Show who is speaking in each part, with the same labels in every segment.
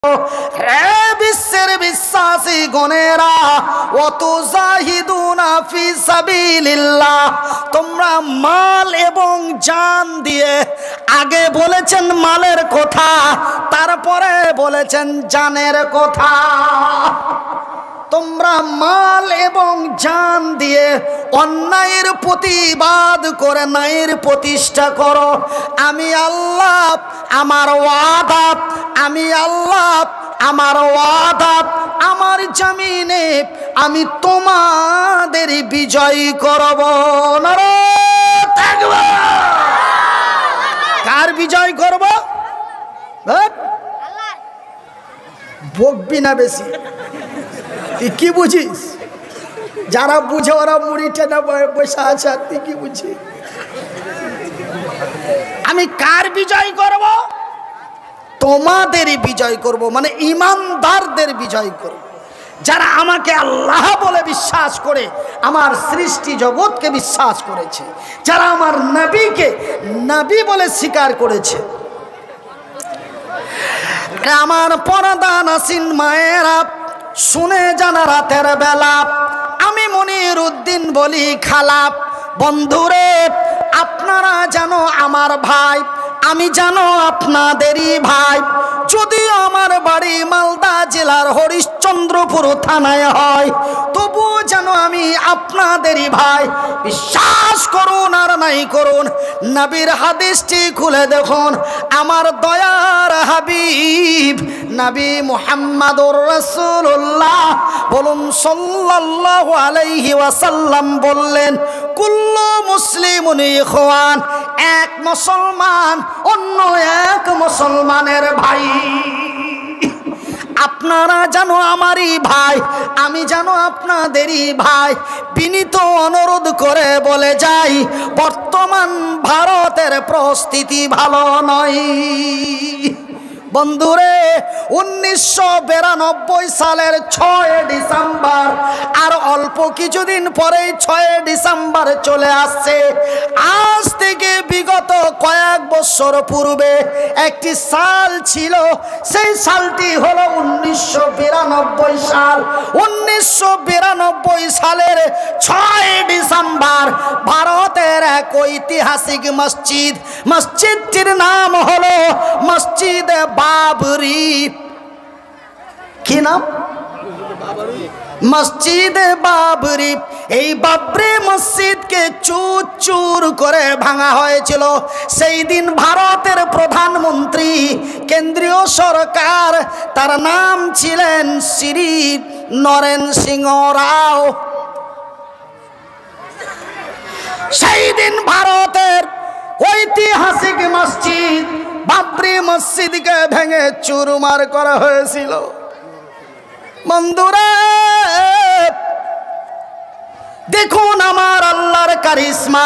Speaker 1: হে বিশ্বের বিশ্বাসী গণেরা, ওয়াতুজাহিদুনা ফি সাবিলিল্লাহ, তোমরা মাল এবং জান দিয়ে, আগে বলেছেন মালের কথা, তারপরে বলেছেন জানের কথা। তোমরা মাল এবং জান দিয়ে অন্যায়ের প্রতিবাদ করে ন্যায়ের প্রতিষ্ঠা করো। আমি আল্লাহ আমার ওয়াদা, আমি আল্লাহ আমার ওয়াদা, আমার জমিনে আমি তোমাদের বিজয় করব। নারায়ে তাকবীর। কার বিজয় করব? বকবি না বেশি, তুই কি বুঝিস? যারা বুঝে ওরা মুড়ি টেনে বসে আছে, আর তুই কি বুঝিস? আমি কার বিজয় করব? তোমাদেরই বিজয় করব, মানে ইমানদারদের বিজয় করব, যারা আমাকে আল্লাহ বলে বিশ্বাস করে, আমার সৃষ্টি জগৎকে বিশ্বাস করেছে, যারা আমার নবীকে নবী বলে স্বীকার করেছে। আমার পর্দা নাসিন মায়েরা, শুনে জানা রাতের বেলা, আমি মনির উদ্দিন বলি খালাপ। বন্ধুরে, আপনারা জানো আমার ভাই, আমি জানো আপনাদেরই ভাই। যদিও আমার বাড়ি মালদা জেলার হরিশ্চন্দ্রপুর থানায় হয়, তবুও যেন আমি আপনাদেরই ভাই। বিশ্বাস করুন আর নাই করুন, নবীর হাদিসটি খুলে দেখুন। আমার দয়ার হাবিব নবী মুহাম্মদুর রাসূলুল্লাহ বলুন সাল্লাল্লাহু আলাইহি ওয়াসাল্লাম বললেন, কুল্লু মুসলিমুন ইখওয়ান, এক মুসলমান অন্য এক মুসলমানের ভাই। আপনারা জানো আমারই ভাই, আমি জানো আপনাদেরই ভাই। বিনীত অনুরোধ করে বলে যাই, বর্তমান ভারতের পরিস্থিতি ভালো নয়। বন্ধুরে, 1992 সালের 6 ডিসেম্বর, আর অল্প কিছুদিন পরেই 6 ডিসেম্বর চলে আসছে। আজ থেকে বিগত কয়েক বছর পূর্বে একটি সাল ছিল, সেই সালটি হলো 1992 সাল। 1992 সালের 6 ডিসেম্বর ভারতের এক ঐতিহাসিক মসজিদ, মসজিদটির নাম হলো মসজিদ বাবরি। কি নাম? মসজিদে বাবরি। এই বাবরি মসজিদকে চুর চুর করে ভাঙা হয়েছিল। সেই দিন ভারতের প্রধানমন্ত্রী, কেন্দ্রীয় সরকার, তার নাম ছিলেন শ্রী নরেন সিংহ রাও। সেই দিন ভারতের ঐতিহাসিক মসজিদ বাবরি মসজিদকে ভেঙে চুরমার করা হয়েছিল। বন্ধুরা, দেখুন আমার আল্লাহর কারিশমা।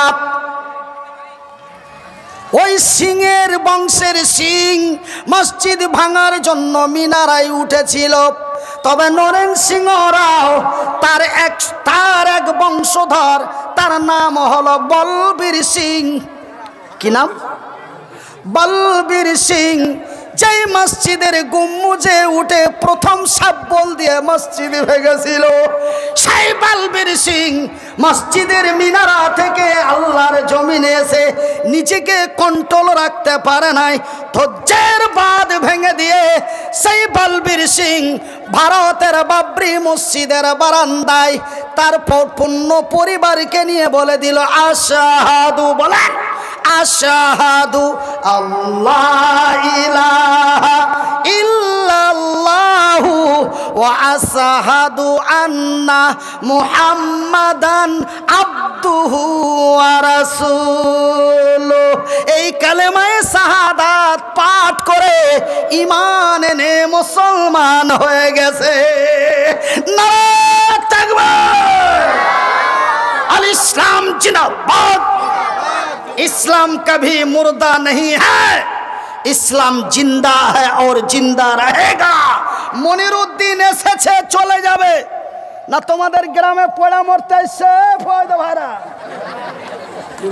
Speaker 1: ওই সিংহের বংশের সিং মসজিদ ভাঙার জন্য মিনারায় উঠেছিল। তবে নরেন সিংহ রাও, তার এক বংশধর, তার নাম হলো বলবীর সিং। কি নাম? বলবীর সিং। যেই মসজিদের গুম্বুজে উঠে প্রথম শাবল দিয়ে মসজিদ ভেঙেছিল, সেই বলবীর সিং মসজিদের মিনারা থেকে আল্লাহর জমিনে এসে নিজেকে কন্ট্রোল রাখতে পারে নাই, ধৈর্যের বাঁধ ভেঙে দিয়ে সেই বলবীর সিং ভারতের বাবরি মসজিদের বারান্দায় তার পূর্ণ পরিবারকে নিয়ে বলে দিল, আশহাদু, বলেন আশহাদু আল্লাহ ইলাহা ইল্লাল্লাহু ওয়া আশহাদু আন্না মুহাম্মাদান আবদুহু ওয়া রাসূলুহু। এই কালেমায়ে শাহাদাত পাঠ করে ঈমান এনে মুসলমান হয়ে গেছে। নারায়ে তাকবীর। আল ইসলাম জিন্দাবাদ। इस्लाम कभी मुर्दा नहीं है, इस्लाम जिंदा है और जिंदा रहेगा। মনিরউদ্দিন এসেছে, চলে যাবে না। তোমাদের গ্রামে পড়া মরতে এসে ফয়দা ভাইরা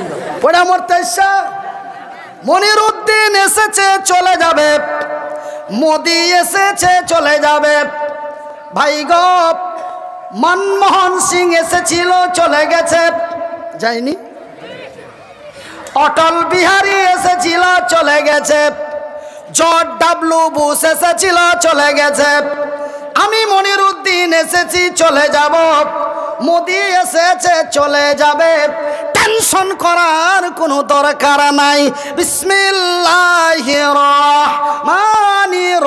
Speaker 1: পড়া মরতে এসে মনিরউদ্দিন এসেছে, চলে যাবে। মোদি এসেছে চলে যাবে। ভাই গো, মনমোহন সিং এসেছিল চলে গেছে, যায়নি? অটল বিহারী এসেছিল চলে গেছে। জর্জ ডব্লিউ বুশ এসেছিল চলে গেছে। আমি মনিরুদ্দিন এসেছি চলে যাব। মোদি এসেছে চলে যাবে। টেনশন করার কোনো দরকার নাই। বিসমিল্লাহির রহমানির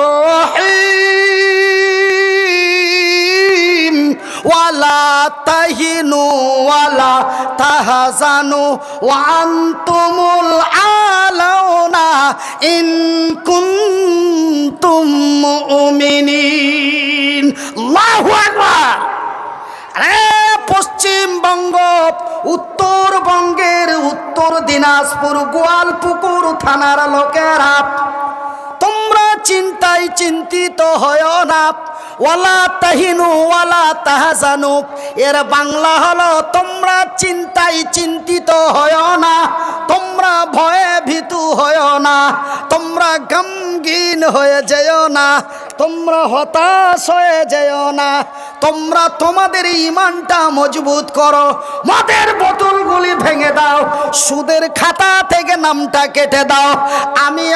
Speaker 1: রহিম। ওয়ালা তাহিনু ওয়ালা তাহজানু ওয়া আনতুমুল আলাউনা ইন কুনতুম মুমিনিন। আল্লাহু আকবার। আরে পশ্চিমবঙ্গ, উত্তরবঙ্গের উত্তর দিনাজপুর গোয়ালপুকুর থানার লোকেরা, তোমরা চিন্তায় চিন্তিত হয় না। ওয়ালা তাহিনু ওয়ালা তাহজানু, এর বাংলা হলো তোমরা চিন্তায় চিন্তিত হয় না, তোমরা ভয়ে ভীতু হয় না, তোমরা গমগীন হয়ে যেও না, তোমরা হতাশ হয়ে যেও না। তোমরা তোমাদের ঈমানটা মজবুত করো। মদের বোতলগুলি ভেঙে দাও, সুদের খাতা থেকে নামটা কেটে দাও। আমি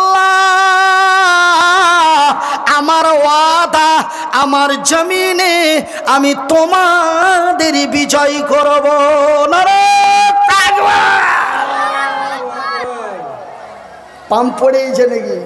Speaker 1: আল্লাহ, আমার ওয়াদা, আমার জমিনে আমি তোমাদের বিজয় করব। নারায়ে তাকবীর। পাম্প পড়েছে নাকি?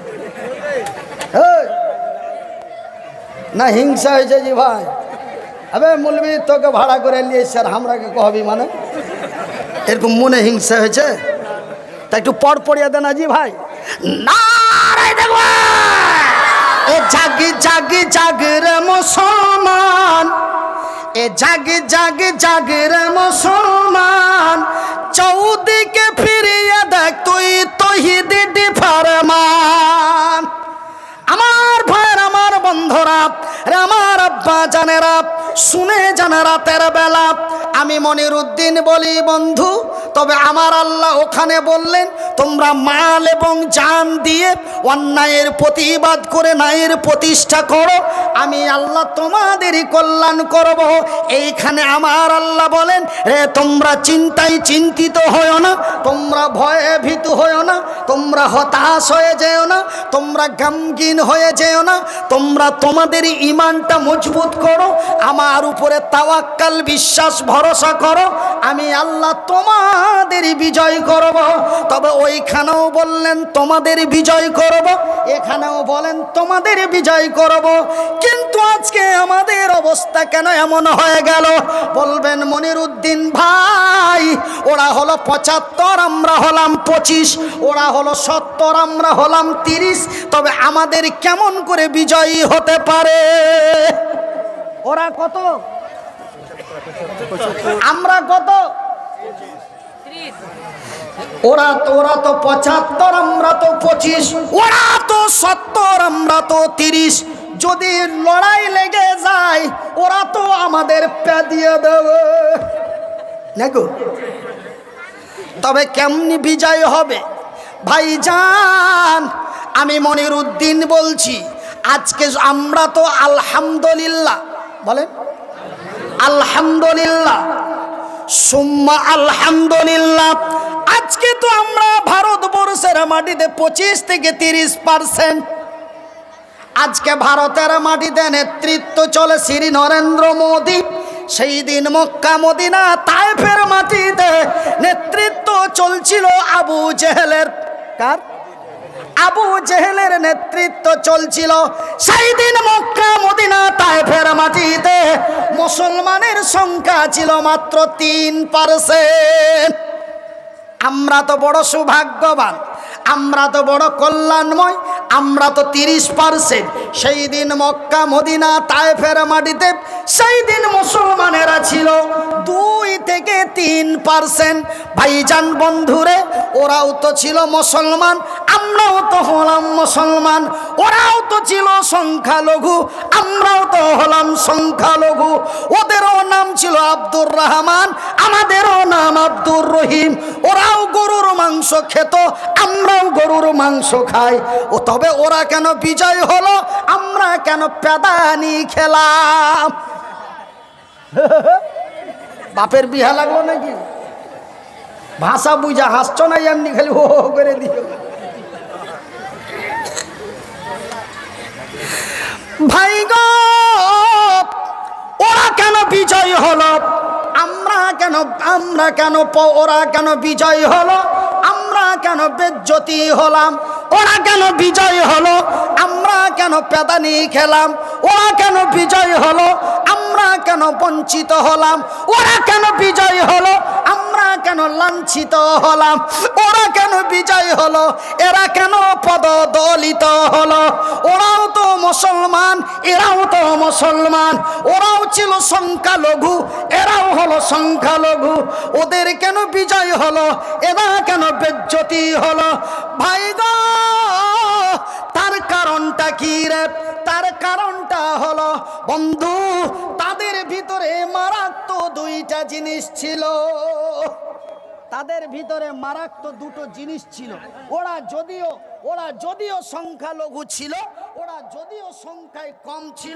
Speaker 1: না হিংসা হয়েছে জি ভাই? আবে মৌলবি তোকে ভাড়া করে নিয়ে স্যার আমরাকে কহবি মানে এরকম মনে হিংসা হয়েছে? তা একটু পড় পড়িয়ে দেন জি ভাই। নারায়ে তাকবীর। এ জাগি জাগি জাগরে মুসলমান, এ জাগি জাগি জাগরে মুসলমান, চৌদিকে ফিরিয়ে দেখ তুই তৌহিদি ফরমান। আমার ভাইয়ের, আমার বন্ধুরা, আমার আব্বা জানেরা, শুনে জানা রাতের বেলা আমি মনিরুদ্দিন বলি বন্ধু, তবে আমার আল্লাহ ওখানে বললেন তোমরা মাল এবং জান দিয়ে অন্যায়ের প্রতিবাদ করে ন্যায়ের প্রতিষ্ঠা করো, আমি আল্লাহ তোমাদেরই কল্যাণ করব। এইখানে আমার আল্লাহ বলেন রে তোমরা চিন্তায় চিন্তিত হও না, তোমরা ভয়ে ভীতু হও না, তোমরা হতাশ হয়ে যেও না, তোমরা গমগীন হয়ে যেও না, তোমরা তোমাদের ঈমানটা মজবুত করো, আমার উপরে তাওয়াক্কাল বিশ্বাস ভরসা করো, আমি আল্লাহ তোমাদের বিজয় করব। তবে ওইখানেও বললেন তোমাদের বিজয় করব, এখানেও বলেন তোমাদের বিজয় করব। কিন্তু আজকে আমাদের অবস্থা কেন এমন হয়ে গেল? বলবেন মনিরুদ্দিন ভাই, ওরা হলো 75, আমরা হলাম 25, ওরা হলো 70, আমরা হলাম 30, তবে আমাদের কেমন করে বিজয়ী হতে পারে? ওরা কত, আমরা কত? ওরা তো 75, আমরা তো 25, ওরা তো 70, আমরা তো 30। যদি লড়াই লেগে যায় ওরা তো আমাদের পা দিয়ে দেবে নাকো। তবে কেমনি বিজয় হবে ভাইজান? আমি মনিরুদ্দিন বলছি, আজকে আমরা তো আলহামদুলিল্লাহ বলেন, আলহামদুলিল্লাহ সুম্মা আলহামদুলিল্লাহ, আজকে তো আমরা ভারতবর্ষের মাটিতে 25 থেকে 30%। আজকে ভারতের মাটিতে নেতৃত্ব চলে শ্রী নরেন্দ্র মোদী। সেই দিন মক্কা মদিনা তায়েফের মাটিতে নেতৃত্ব চলছিল আবু জেহেলের। কার? আবু জেহেলের নেতৃত্ব চলছিল। সেই দিন মক্কা মদিনা তায়েফের মাটিতে মুসলমানের সংখ্যা ছিল মাত্র 3%। আমরা তো বড় সৌভাগ্যবান, আমরা তো বড় কল্যাণময়, আমরা তো 30%। সেই দিন মক্কা মদিনা তায়েফের মাটিতে সেই দিন মুসলমানেরা ছিল 2 থেকে 3%। ভাইজান বন্ধুরে, ওরাও তো ছিল মুসলমান, আমরাও তো হলাম মুসলমান। ওরাও তো ছিল সংখ্যালঘু, আমরাও তো হলাম সংখ্যালঘু। ওদেরও নাম ছিল আব্দুর রহমান, আমাদেরও নাম আব্দুর রহিম। ওরাও গরুর মাংস খেত, আমরাও গরুর মাংস খাই। ও তবে ওরা কেন বিজয় হলো, আমরা কেন পেদানি খেলাম? বাপের বিহা লাগলো নাকি? ভাষা বুঝা হাসছো না, এমনি খালি হো হো করে দিও। ভাই গো, ওরা কেন বিজয় হলো, আমরা কেন ওরা কেন বিজয় হলো, আমরা কেন বেজ্জতি হলাম? ওরা কেন বিজয় হলো, আমরা কেন পেদানি খেলাম? ওরা কেন বিজয় হলো, আমরা কেন বঞ্চিত হলাম? ওরা কেন বিজয় হলো, আমরা কেন লাঞ্ছিত হলাম? ওরা কেন বিজয় হলো, এরা কেন পদদলিত হলো? ওরাও তো মুসলমান, এরাও তো মুসলমান। ওরাও ছিল সংখ্যালঘু, এরাও হলো সংখ্যালঘু। ওদের কেন বিজয় হলো, এরা কেন বেজ্জতি হলো? ভাই গো, তার কারণটা কি রে? তার কারণটা হলো বন্ধু, তাদের ভিতরে মারাত্মক 2টা জিনিস ছিল। তাদের ভিতরে মারাত্মক 2টো জিনিস ছিল। ওরা যদিও সংখ্যালঘু ছিল, ওরা যদিও সংখ্যায় কম ছিল,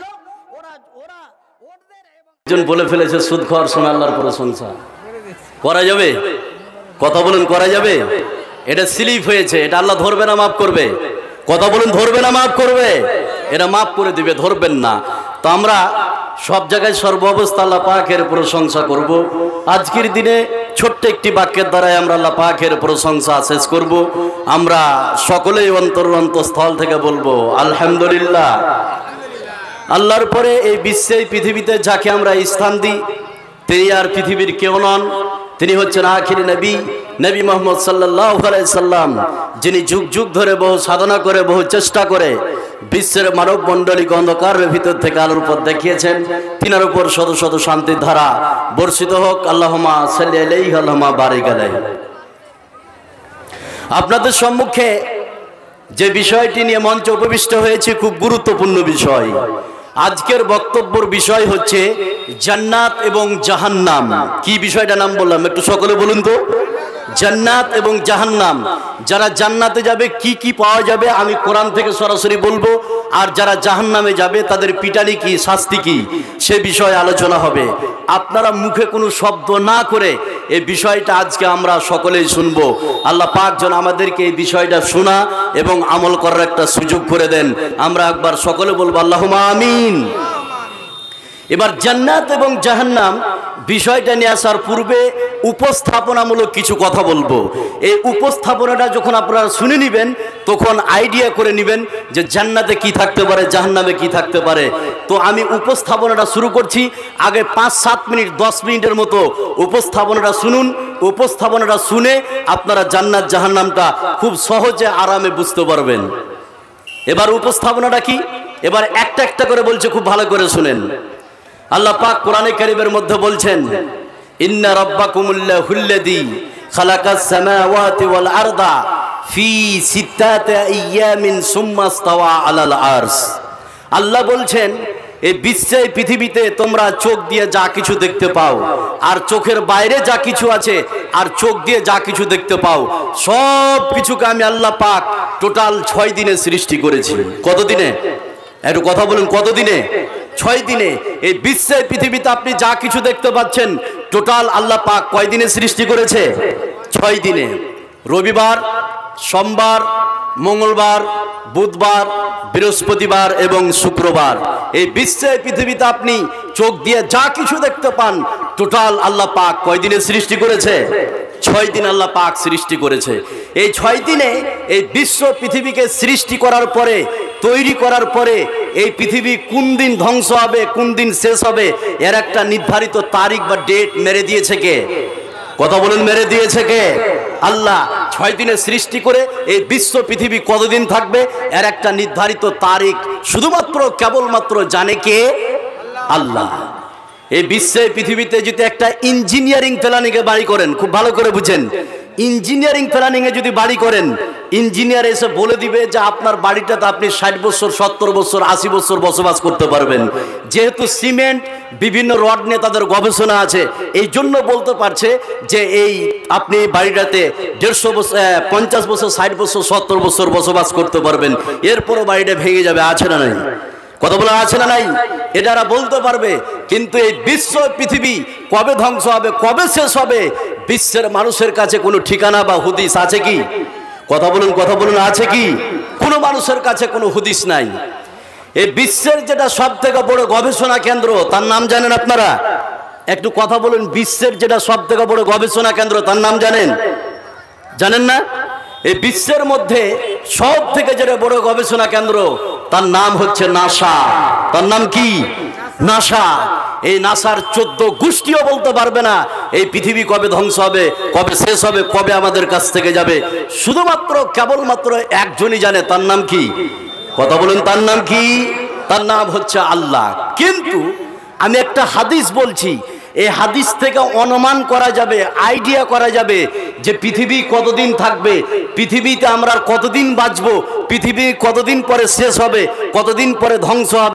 Speaker 2: একজন বলে ফেলেছে সুদখোর শোনা আল্লাহর প্রশংসা করা যাবে? কথা বলুন, করা যাবে? এটা স্লিপ হয়েছে, এটা আল্লাহ ধরবে না মাফ করবে? কথা বলুন, ধরবে না মাফ করবে? এরা মাফ করে দিবে, ধরবেন না। তো আমরা সব জায়গায় সর্ব অবস্থা আল্লাহ পাকের প্রশংসা করব। আজকের দিনে ছোট্ট একটি বাক্যের দ্বারাই আমরা আল্লাহ পাকের প্রশংসা শেষ করব। আমরা সকলেই অন্তরস্থল থেকে বলবো আলহামদুলিল্লাহ। আল্লাহর পরে এই বিশ্বে পৃথিবীতে যাকে আমরা স্থান দিই, তিনি আর পৃথিবীর কেউ নন। তিনি হচ্ছেন আখিরি নবী মুহাম্মদ সাল্লাল্লাহু আলাইহি সাল্লাম, যিনি যুগ যুগ ধরে বহু সাধনা করে, বহু চেষ্টা করে বিশ্বের মানব মণ্ডলীকে অন্ধকারের ভিতর থেকে আলোর পথ দেখিয়েছেন। তিনার উপর শত শত শান্তির ধারা বর্ষিত হোক। আল্লাহুম্মা সাল্লি আলাইহি আল্লাহুম্মা বারিক আলাইহি। আপনাদের সম্মুখে যে বিষয়টি নিয়ে মঞ্চে উপবিষ্ট হয়েছে খুব গুরুত্বপূর্ণ বিষয়। আজকের বক্তব্যের বিষয় হচ্ছে জান্নাত এবং জাহান্নাম। কি বিষয়টা নাম বললাম একটু সকলে বলুন তো? জান্নাত এবং জাহান্নাম। যারা জান্নাতে যাবে কি কি পাওয়া যাবে আমি কোরআন থেকে সরাসরি বলবো, আর যারা জাহান্নামে যাবে তাদের পিটানি কি, শাস্তি কি, সে বিষয়ে আলোচনা হবে। আপনারা মুখে কোনো শব্দ না করে এই বিষয়টা আজকে আমরা সকলেই শুনবো। আল্লাহ পাক যেন আমাদেরকে এই বিষয়টা শোনা এবং আমল করার একটা সুযোগ করে দেন। আমরা একবার সকলে বলবো আল্লাহুম্মা আমিন। এবার জান্নাত এবং জাহান্নাম বিষয়টা নিয়ে আসার পূর্বে উপস্থাপনামূলক কিছু কথা বলবো। এই উপস্থাপনাটা যখন আপনারা শুনে নেবেন তখন আইডিয়া করে নেবেন যে জান্নাতে কি থাকতে পারে, জাহান্নামে কি থাকতে পারে। তো আমি উপস্থাপনাটা শুরু করছি। আগে 5-7 মিনিট 10 মিনিটের মতো উপস্থাপনাটা শুনুন। উপস্থাপনাটা শুনে আপনারা জান্নাত জাহান্নামটা খুব সহজে আরামে বুঝতে পারবেন। এবার উপস্থাপনাটা কি, এবার একটা একটা করে বলছে, খুব ভালো করে শুনেন। আল্লাহ পাক কোরআনে কারীমের মধ্যে বলছেন, ইন্না রাব্বাকুমুল্লাহুল্লাযী খালাকাস সামাওয়াতি ওয়াল আরদা ফি সিত্তাতি আইয়ামিন সুম্মা ইসতাওয়া আলাল আরশ। আল্লাহ বলছেন এই বিশ্বে পৃথিবীতে তোমরা চোখ দিয়ে যা কিছু দেখতে পাও, আর চোখের বাইরে যা কিছু আছে, আর চোখ দিয়ে যা কিছু দেখতে পাও, সব কিছুকে আমি আল্লাহ পাক টোটাল 6 দিনে সৃষ্টি করেছি। কত দিনে? একটু কথা বলুন, কত দিনে? 6 দিনে। এই বিশ্বে পৃথিবীতে আপনি যা কিছু দেখতে পাচ্ছেন টোটাল আল্লাহ পাক কয় দিনে সৃষ্টি করেছে? 6 দিনে। রবিবার, সোমবার, মঙ্গলবার, বুধবার, বৃহস্পতিবার এবং শুক্রবার। এই বিশ্বে পৃথিবীতে আপনি চোখ দিয়ে যা কিছু দেখতে পান টোটাল আল্লাহ পাক কয় দিনে সৃষ্টি করেছে? 6 দিন আল্লাহ পাক সৃষ্টি করেছে। এই 6 দিনে এই বিশ্ব পৃথিবীকে সৃষ্টি করার পরে, তৈরি করার পরে এই পৃথিবী কোন দিন ধ্বংস হবে, কোন দিন শেষ হবে, এর একটা নির্ধারিত তারিখ বা ডেট মেরে দিয়েছে কে? কথা বলেন, মেরে দিয়েছে কে? আল্লাহ। 6 দিনে সৃষ্টি করে এই বিশ্ব পৃথিবী কতদিন থাকবে এর একটা নির্ধারিত তারিখ শুধুমাত্র কেবলমাত্র জানে কে? আল্লাহ। এই বিশ্বে পৃথিবীতে যদি একটা ইঞ্জিনিয়ারিং প্ল্যানিংয়ে বাড়ি করেন, খুব ভালো করে বুঝেন, ইঞ্জিনিয়ারিং প্ল্যানিংয়ে যদি বাড়ি করেন, ইঞ্জিনিয়ার এসে বলে দিবে যে আপনার বাড়িটাতে আপনি 60 বছর 70 বছর 80 বছর বসবাস করতে পারবেন। যেহেতু সিমেন্ট বিভিন্ন রড নিয়ে তাদের গবেষণা আছে, এই জন্য বলতে পারছে যে এই আপনি বাড়িটাতে 150 বছর 50 বছর 60 বছর 70 বছর বসবাস করতে পারবেন। এরপরও বাড়িটা ভেঙে যাবে, আছে না নাই? কথা বলা আছে না নাই? এটারা বলতে পারবে। কিন্তু এই বিশ্ব পৃথিবী কবে ধ্বংস হবে, কবে শেষ হবে, বিশ্বের মানুষের কাছে কোনো ঠিকানা বা হুদিস আছে কি? কথা বলুন, কথা বলুন, আছে কি? কোনো মানুষের কাছে কোনো হুদিস নাই। এই বিশ্বের যেটা সব থেকে বড় গবেষণা কেন্দ্র তার নাম জানেন আপনারা? একটু কথা বলুন, বিশ্বের যেটা সব থেকে বড় গবেষণা কেন্দ্র তার নাম জানেন? জানেন না? এই বিশ্বের মধ্যে সব থেকে যেটা বড় গবেষণা কেন্দ্র তার নাম হচ্ছে নাসা। তার নাম কি? নাসা। এই নাসার 14 গোষ্ঠীও বলতে পারবে না এই পৃথিবী কবে ধ্বংস হবে, কবে শেষ হবে, কবে আমাদের কাছ থেকে যাবে। শুধুমাত্র কেবলমাত্র একজনই জানে, তার নাম কি? কথা বলুন, তার নাম কি? তার নাম হচ্ছে আল্লাহ। কিন্তু আমি একটা হাদিস বলছি, এই হাদিস থেকে অনুমান করা যাবে, আইডিয়া করা যাবে যে পৃথিবী কতদিন থাকবে, পৃথিবীতে আমরা কতদিন বাঁচবো, পৃথিবী কতদিন পরে শেষ হবে, কতদিন পরে ধ্বংস হবে।